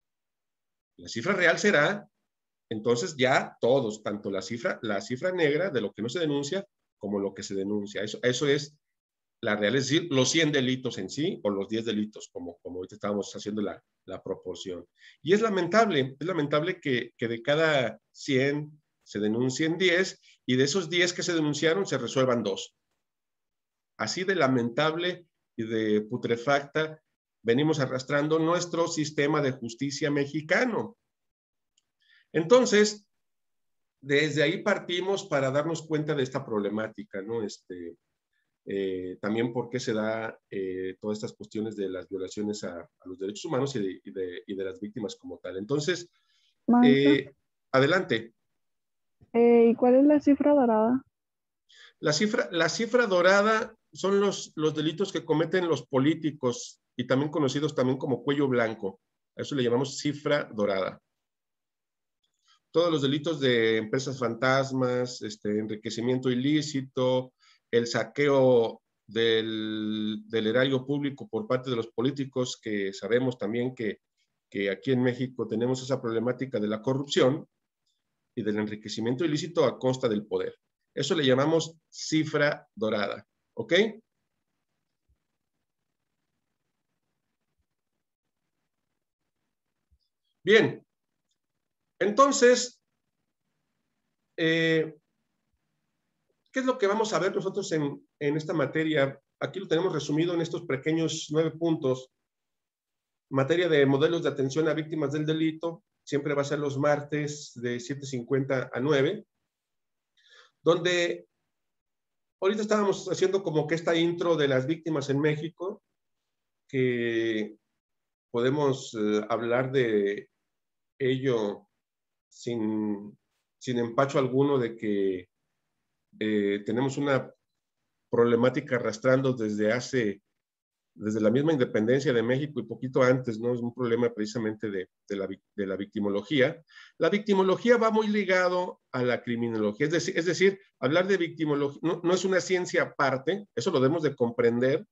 La cifra real será, entonces, ya todos, tanto la cifra, la cifra negra de lo que no se denuncia, como lo que se denuncia. Eso, eso es la real, es decir, los cien delitos en sí, o los diez delitos, como, como ahorita estábamos haciendo la, la proporción. Y es lamentable, es lamentable que, que de cada cien se denuncien diez, y de esos diez que se denunciaron se resuelvan dos. Así de lamentable y de putrefacta venimos arrastrando nuestro sistema de justicia mexicano. Entonces, desde ahí partimos para darnos cuenta de esta problemática, ¿no? Este, eh, también por qué se da eh, todas estas cuestiones de las violaciones a, a los derechos humanos y de, y, de, y de las víctimas como tal. Entonces, eh, adelante. Eh, ¿Y cuál es la cifra dorada? La cifra, la cifra dorada son los, los delitos que cometen los políticos y también conocidos también como cuello blanco. A eso le llamamos cifra dorada. Todos los delitos de empresas fantasmas, este, enriquecimiento ilícito, el saqueo del, del erario público por parte de los políticos, que sabemos también que, que aquí en México tenemos esa problemática de la corrupción y del enriquecimiento ilícito a costa del poder. Eso le llamamos cifra dorada, ¿ok? Bien, entonces, eh, ¿qué es lo que vamos a ver nosotros en, en esta materia? Aquí lo tenemos resumido en estos pequeños nueve puntos. Materia de modelos de atención a víctimas del delito, siempre va a ser los martes de siete cincuenta a nueve, donde ahorita estábamos haciendo como que esta intro de las víctimas en México, que podemos eh, hablar de ello sin, sin empacho alguno de que eh, tenemos una problemática arrastrando desde hace, desde la misma independencia de México y poquito antes, ¿no? Es un problema precisamente de, de, la, de la victimología. La victimología va muy ligado a la criminología, es decir, es decir hablar de victimología no, no es una ciencia aparte, eso lo debemos de comprender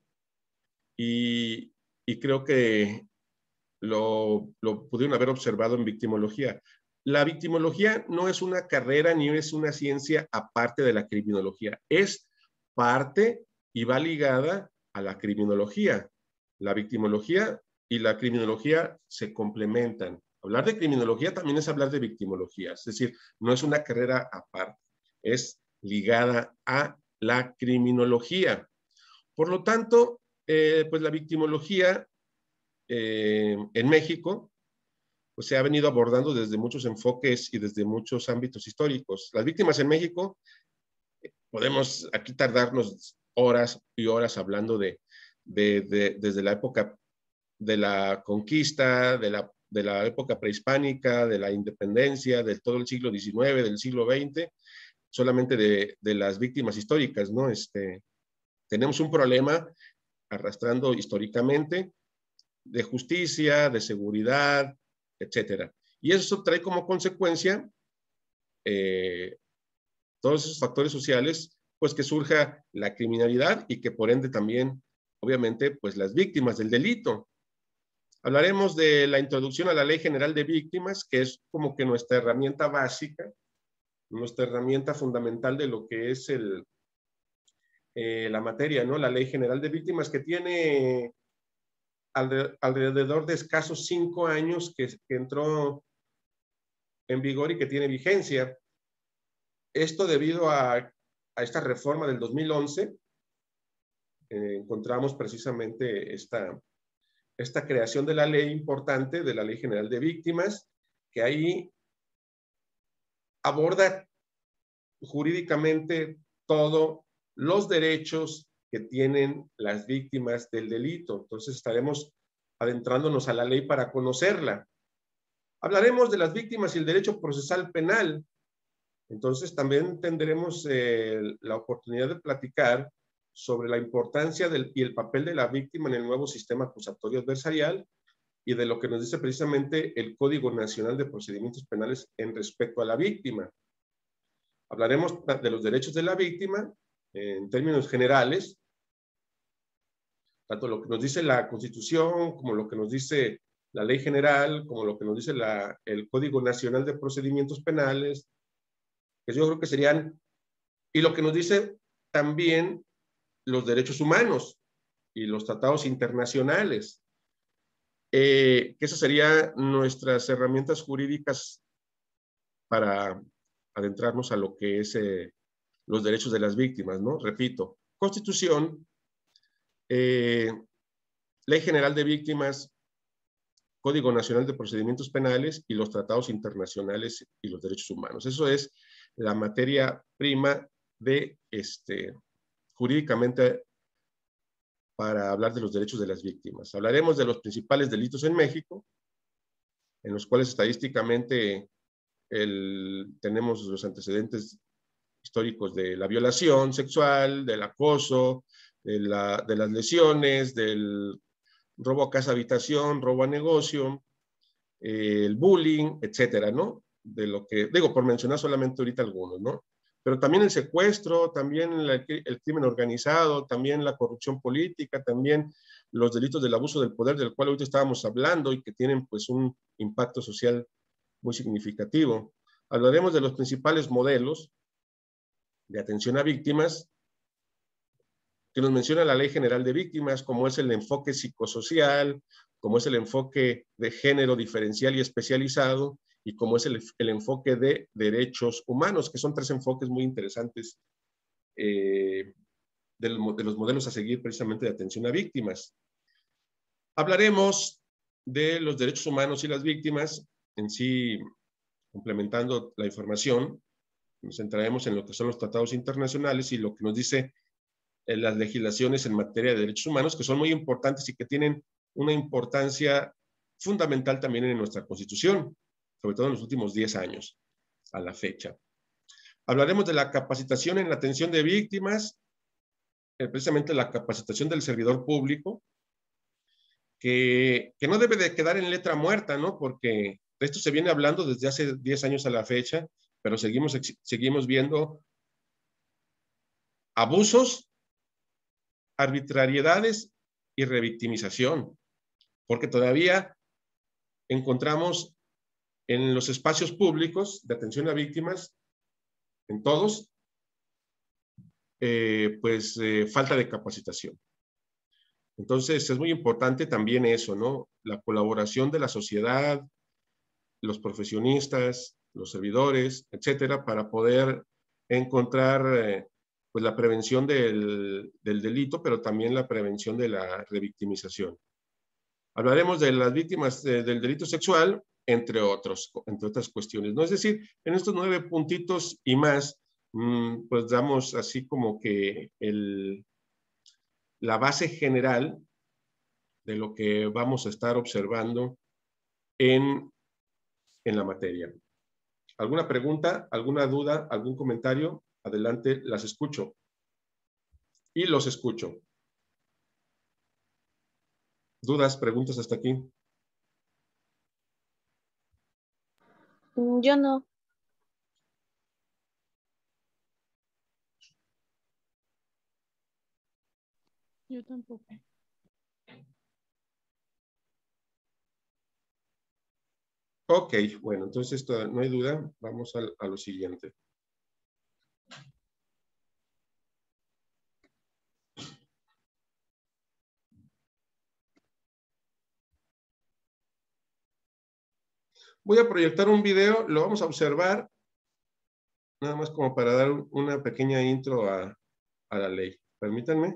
y, y creo que lo, lo pudieron haber observado en victimología. La victimología no es una carrera ni es una ciencia aparte de la criminología, es parte y va ligada a la criminología. La victimología y la criminología se complementan. Hablar de criminología también es hablar de victimología, es decir, no es una carrera aparte, es ligada a la criminología. Por lo tanto, eh, pues la victimología eh, en México pues se ha venido abordando desde muchos enfoques y desde muchos ámbitos históricos. Las víctimas en México, podemos aquí tardarnos horas y horas hablando de, de, de desde la época de la conquista, de la, de la época prehispánica, de la independencia, de todo el siglo diecinueve, del siglo veinte, solamente de, de las víctimas históricas, ¿no? Este, tenemos un problema arrastrando históricamente de justicia, de seguridad, etcétera. Y eso trae como consecuencia eh, todos esos factores sociales, pues que surja la criminalidad y que por ende también, obviamente, pues las víctimas del delito. Hablaremos de la introducción a la Ley General de Víctimas, que es como que nuestra herramienta básica, nuestra herramienta fundamental de lo que es el, eh, la materia, ¿no? La Ley General de Víctimas, que tiene alrededor de escasos cinco años que, que entró en vigor y que tiene vigencia. Esto debido a, a esta reforma del dos mil once, eh, encontramos precisamente esta, esta creación de la ley importante, de la Ley General de Víctimas, que ahí aborda jurídicamente todos los derechos que tienen las víctimas del delito. Entonces estaremos adentrándonos a la ley para conocerla. Hablaremos de las víctimas y el derecho procesal penal. Entonces también tendremos eh, la oportunidad de platicar sobre la importancia del, y el papel de la víctima en el nuevo sistema acusatorio adversarial y de lo que nos dice precisamente el Código Nacional de Procedimientos Penales en respecto a la víctima. Hablaremos de los derechos de la víctima en términos generales, tanto lo que nos dice la Constitución, como lo que nos dice la Ley General, como lo que nos dice la, el Código Nacional de Procedimientos Penales, que yo creo que serían, y lo que nos dice también los derechos humanos y los tratados internacionales, eh, que esas serían nuestras herramientas jurídicas para adentrarnos a lo que es eh, los derechos de las víctimas, ¿no? Repito, Constitución, eh, Ley General de Víctimas, Código Nacional de Procedimientos Penales y los tratados internacionales y los derechos humanos. Eso es la materia prima de, este, jurídicamente, para hablar de los derechos de las víctimas. Hablaremos de los principales delitos en México, en los cuales estadísticamente el, tenemos los antecedentes históricos de la violación sexual, del acoso, de, la, de las lesiones, del robo a casa-habitación, robo a negocio, eh, el bullying, etcétera, ¿no? De lo que, digo, por mencionar solamente ahorita algunos, ¿no? Pero también el secuestro, también la, el crimen organizado, también la corrupción política, también los delitos del abuso del poder, del cual ahorita estábamos hablando y que tienen pues un impacto social muy significativo. Hablaremos de los principales modelos de atención a víctimas que nos menciona la Ley General de Víctimas, como es el enfoque psicosocial, como es el enfoque de género diferencial y especializado, y como es el, el enfoque de derechos humanos, que son tres enfoques muy interesantes eh, de, los, de los modelos a seguir precisamente de atención a víctimas. Hablaremos de los derechos humanos y las víctimas, en sí, complementando la información, nos centraremos en lo que son los tratados internacionales y lo que nos dice eh, las legislaciones en materia de derechos humanos, que son muy importantes y que tienen una importancia fundamental también en nuestra Constitución, sobre todo en los últimos diez años a la fecha. Hablaremos de la capacitación en la atención de víctimas, eh, precisamente la capacitación del servidor público, que, que no debe de quedar en letra muerta, ¿no? Porque de esto se viene hablando desde hace diez años a la fecha, pero seguimos, seguimos viendo abusos, arbitrariedades y revictimización, porque todavía encontramos en los espacios públicos de atención a víctimas, en todos, eh, pues eh, falta de capacitación. Entonces es muy importante también eso, ¿no? La colaboración de la sociedad, los profesionistas, los servidores, etcétera, para poder encontrar eh, pues la prevención del, del delito, pero también la prevención de la revictimización. Hablaremos de las víctimas de, del delito sexual, entre otros, entre otras cuestiones, ¿no? Es decir, en estos nueve puntitos y más, mmm, pues damos así como que el, la base general de lo que vamos a estar observando en, en la materia. ¿Alguna pregunta, alguna duda, algún comentario? Adelante, las escucho. Y los escucho. ¿Dudas, preguntas hasta aquí? Yo no. Yo tampoco. Ok, bueno, entonces esto, no hay duda. Vamos a, a lo siguiente. Voy a proyectar un video, lo vamos a observar, nada más como para dar una pequeña intro a, a la ley. Permítanme.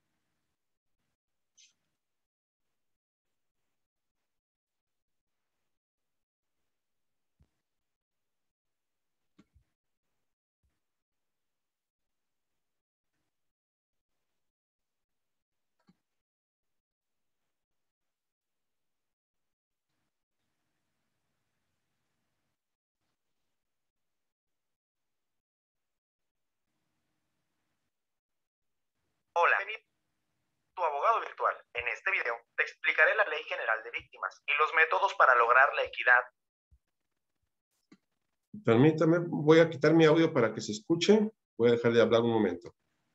Hola, tu abogado virtual. En este video te explicaré la Ley General de Víctimas y los métodos para lograr la equidad. Permítame, voy a quitar mi audio para que se escuche. Voy a dejar de hablar un momento.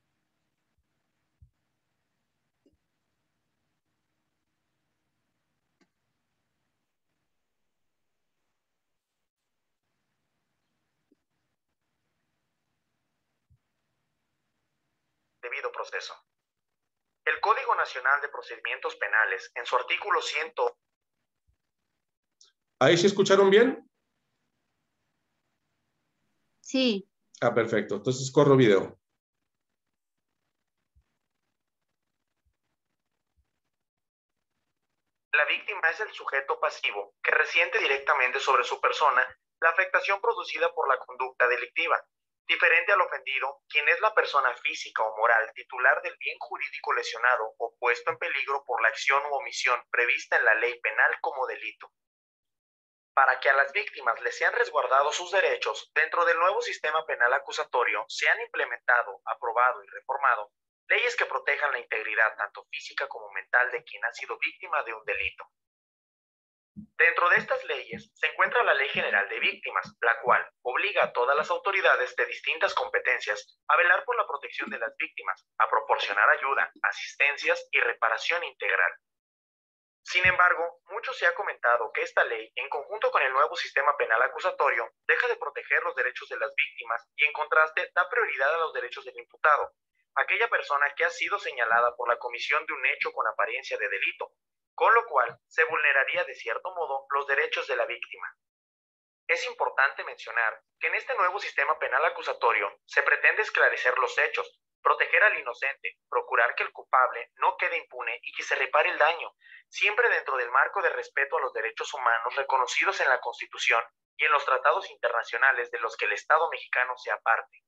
Debido proceso. El Código Nacional de Procedimientos Penales, en su artículo cien... ¿Ahí sí escucharon bien? Sí. Ah, perfecto. Entonces corro video. La víctima es el sujeto pasivo que resiente directamente sobre su persona la afectación producida por la conducta delictiva, diferente al ofendido, quien es la persona física o moral titular del bien jurídico lesionado o puesto en peligro por la acción u omisión prevista en la ley penal como delito. Para que a las víctimas les sean resguardados sus derechos, dentro del nuevo sistema penal acusatorio se han implementado, aprobado y reformado leyes que protejan la integridad tanto física como mental de quien ha sido víctima de un delito. Dentro de estas leyes se encuentra la Ley General de Víctimas, la cual obliga a todas las autoridades de distintas competencias a velar por la protección de las víctimas, a proporcionar ayuda, asistencias y reparación integral. Sin embargo, mucho se ha comentado que esta ley, en conjunto con el nuevo sistema penal acusatorio, deja de proteger los derechos de las víctimas y en contraste da prioridad a los derechos del imputado, aquella persona que ha sido señalada por la comisión de un hecho con apariencia de delito, con lo cual se vulneraría de cierto modo los derechos de la víctima. Es importante mencionar que en este nuevo sistema penal acusatorio se pretende esclarecer los hechos, proteger al inocente, procurar que el culpable no quede impune y que se repare el daño, siempre dentro del marco de respeto a los derechos humanos reconocidos en la Constitución y en los tratados internacionales de los que el Estado mexicano sea parte.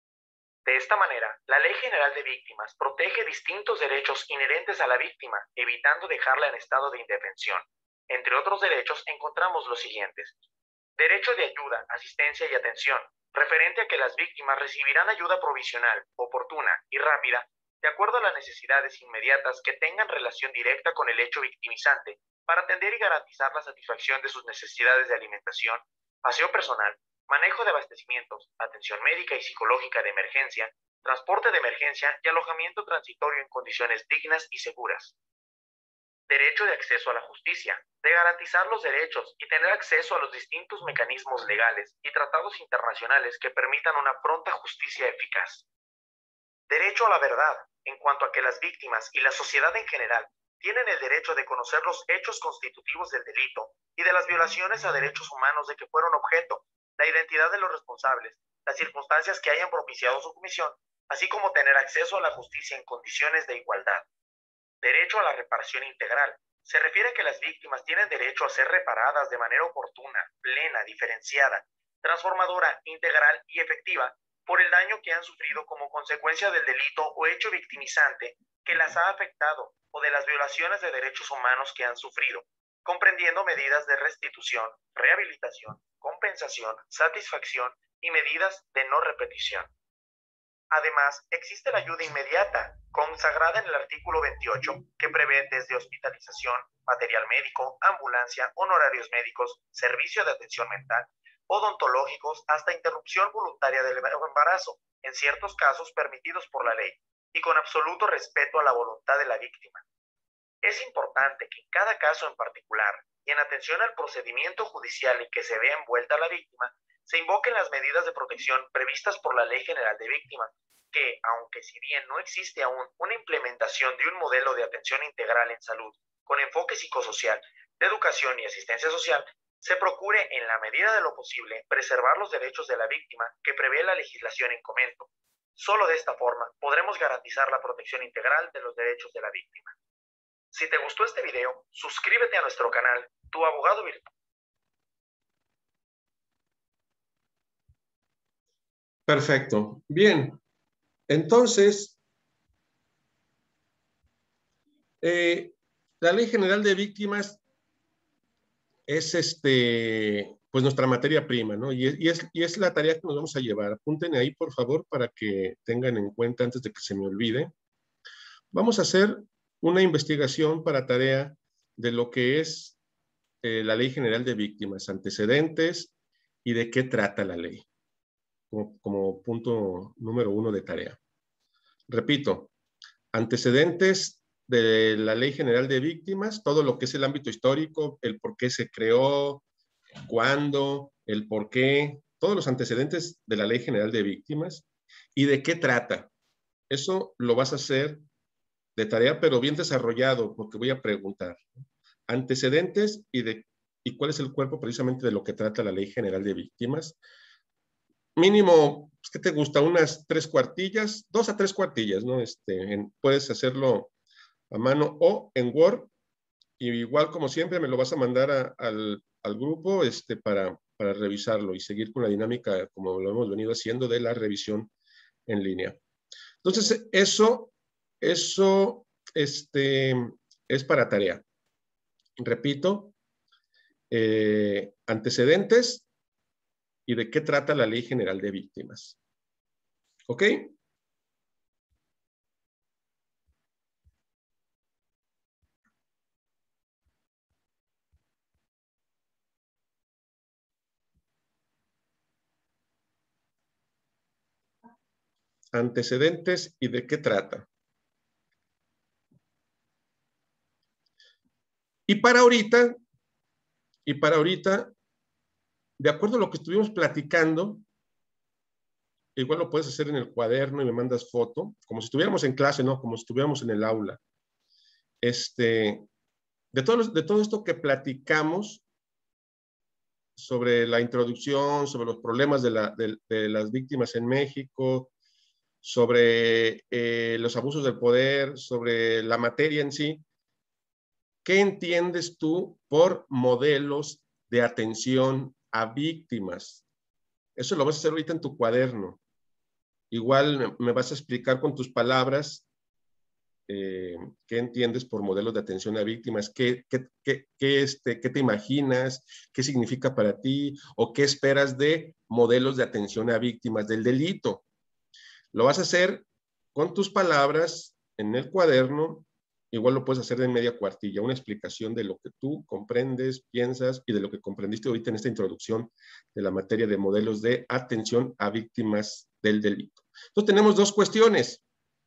De esta manera, la Ley General de Víctimas protege distintos derechos inherentes a la víctima, evitando dejarla en estado de indefensión. Entre otros derechos encontramos los siguientes. Derecho de ayuda, asistencia y atención, referente a que las víctimas recibirán ayuda provisional, oportuna y rápida, de acuerdo a las necesidades inmediatas que tengan relación directa con el hecho victimizante, para atender y garantizar la satisfacción de sus necesidades de alimentación, aseo personal, manejo de abastecimientos, atención médica y psicológica de emergencia, transporte de emergencia y alojamiento transitorio en condiciones dignas y seguras. Derecho de acceso a la justicia, de garantizar los derechos y tener acceso a los distintos mecanismos legales y tratados internacionales que permitan una pronta justicia eficaz. Derecho a la verdad, en cuanto a que las víctimas y la sociedad en general tienen el derecho de conocer los hechos constitutivos del delito y de las violaciones a derechos humanos de que fueron objeto, la identidad de los responsables, las circunstancias que hayan propiciado su comisión, así como tener acceso a la justicia en condiciones de igualdad. Derecho a la reparación integral. Se refiere a que las víctimas tienen derecho a ser reparadas de manera oportuna, plena, diferenciada, transformadora, integral y efectiva por el daño que han sufrido como consecuencia del delito o hecho victimizante que las ha afectado o de las violaciones de derechos humanos que han sufrido, comprendiendo medidas de restitución, rehabilitación, compensación, satisfacción y medidas de no repetición. Además, existe la ayuda inmediata, consagrada en el artículo veintiocho, que prevé desde hospitalización, material médico, ambulancia, honorarios médicos, servicio de atención mental, odontológicos, hasta interrupción voluntaria del embarazo, en ciertos casos permitidos por la ley, y con absoluto respeto a la voluntad de la víctima. Es importante que en cada caso en particular, y en atención al procedimiento judicial en que se vea envuelta la víctima, se invoquen las medidas de protección previstas por la Ley General de Víctimas, que, aunque si bien no existe aún una implementación de un modelo de atención integral en salud con enfoque psicosocial, de educación y asistencia social, se procure, en la medida de lo posible, preservar los derechos de la víctima que prevé la legislación en comento. Solo de esta forma podremos garantizar la protección integral de los derechos de la víctima. Si te gustó este video, suscríbete a nuestro canal, Tu Abogado Virtual. Perfecto. Bien. Entonces, eh, la Ley General de Víctimas es este, pues nuestra materia prima, ¿no? Y es, y, es, y es la tarea que nos vamos a llevar. Apunten ahí, por favor, para que tengan en cuenta antes de que se me olvide. Vamos a hacer una investigación para tarea de lo que es eh, la Ley General de Víctimas, antecedentes y de qué trata la ley, como, como punto número uno de tarea. Repito, antecedentes de la Ley General de Víctimas, todo lo que es el ámbito histórico, el por qué se creó, cuándo, el por qué, todos los antecedentes de la Ley General de Víctimas y de qué trata. Eso lo vas a hacer de tarea, pero bien desarrollado, porque voy a preguntar antecedentes y, de, y cuál es el cuerpo precisamente de lo que trata la Ley General de Víctimas. Mínimo, ¿qué te gusta? Unas tres cuartillas, dos a tres cuartillas, ¿no? Este, en, puedes hacerlo a mano o en Word, y igual como siempre me lo vas a mandar a, al, al grupo este, para, para revisarlo y seguir con la dinámica como lo hemos venido haciendo de la revisión en línea. Entonces, eso, eso este, es para tarea. Repito, eh, antecedentes y de qué trata la Ley General de Víctimas. ¿Ok? Antecedentes y de qué trata. Y para ahorita, y para ahorita, de acuerdo a lo que estuvimos platicando, igual lo puedes hacer en el cuaderno y me mandas foto, como si estuviéramos en clase, ¿no? Como si estuviéramos en el aula. Este, de, todo, de todo esto que platicamos sobre la introducción, sobre los problemas de, la, de, de las víctimas en México, sobre eh, los abusos del poder, sobre la materia en sí, ¿qué entiendes tú por modelos de atención a víctimas? Eso lo vas a hacer ahorita en tu cuaderno. Igual me vas a explicar con tus palabras eh, qué entiendes por modelos de atención a víctimas, qué, qué, qué, qué, este, qué te imaginas, qué significa para ti o qué esperas de modelos de atención a víctimas del delito. Lo vas a hacer con tus palabras en el cuaderno. Igual lo puedes hacer en media cuartilla, una explicación de lo que tú comprendes, piensas y de lo que comprendiste ahorita en esta introducción de la materia de modelos de atención a víctimas del delito. Entonces tenemos dos cuestiones,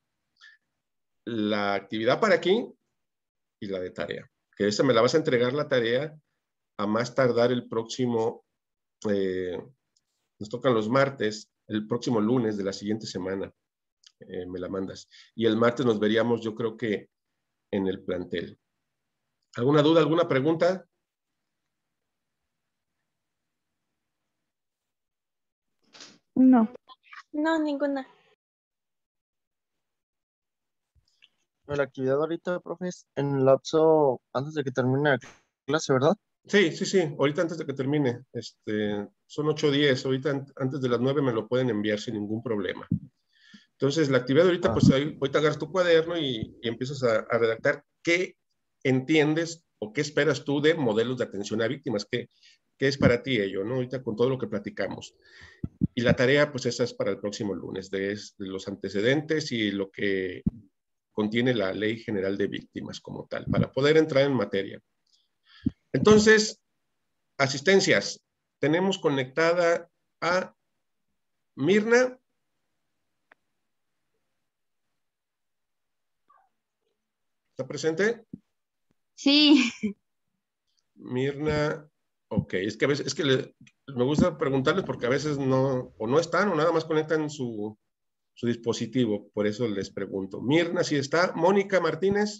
la actividad para aquí y la de tarea, que esa me la vas a entregar la tarea a más tardar el próximo, eh, nos tocan los martes, el próximo lunes de la siguiente semana, eh, me la mandas. Y el martes nos veríamos, yo creo que en el plantel. ¿Alguna duda, alguna pregunta? No. No, ninguna. La actividad ahorita, profe, es en el lapso antes de que termine la clase, ¿verdad? Sí, sí, sí, ahorita antes de que termine. Este, son ocho diez, ahorita antes de las nueve me lo pueden enviar sin ningún problema. Entonces, la actividad de ahorita, ah. pues ahí, ahorita agarras tu cuaderno y, y empiezas a, a redactar qué entiendes o qué esperas tú de modelos de atención a víctimas, qué, qué es para ti ello, ¿no? Ahorita con todo lo que platicamos. Y la tarea, pues esa es para el próximo lunes, de, de los antecedentes y lo que contiene la Ley General de Víctimas como tal, para poder entrar en materia. Entonces, asistencias. Tenemos conectada a Mirna. ¿Está presente? Sí. Mirna, ok, es que a veces, es que le, me gusta preguntarles porque a veces no, o no están o nada más conectan su, su dispositivo, por eso les pregunto. Mirna, ¿sí está? Mónica Martínez.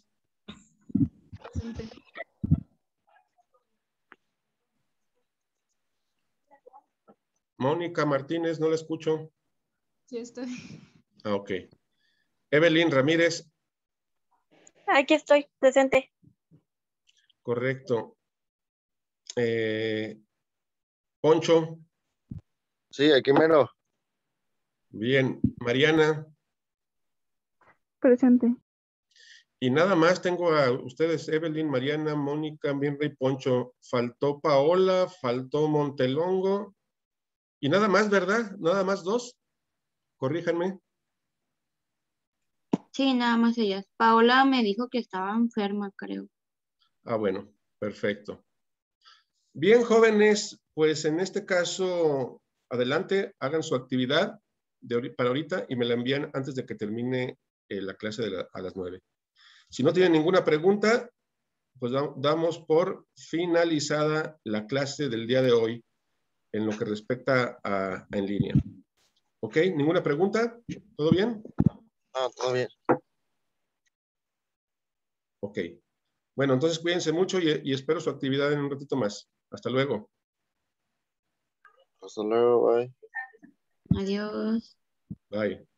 Mónica Martínez, no la escucho. Sí, estoy. Ah, ok. Evelyn Ramírez. Aquí estoy, presente. Correcto. Eh, Poncho. Sí, aquí mero. Bien. Mariana. Presente. Y nada más tengo a ustedes, Evelyn, Mariana, Mónica, Mirna y Poncho. Faltó Paola, faltó Montelongo. Y nada más, ¿verdad? Nada más dos. Corríjanme. Sí, nada más ellas. Paola me dijo que estaba enferma, creo. Ah, bueno, perfecto. Bien, jóvenes, pues en este caso, adelante, hagan su actividad de, para ahorita y me la envían antes de que termine eh, la clase de la, a las nueve. Si no tienen ninguna pregunta, pues da, damos por finalizada la clase del día de hoy en lo que respecta a, a en línea. ¿Ok? ¿Ninguna pregunta? ¿Todo bien? Ah, todo bien. Ok. Bueno, entonces cuídense mucho y, y espero su actividad en un ratito más. Hasta luego. Hasta luego, bye. Adiós. Bye.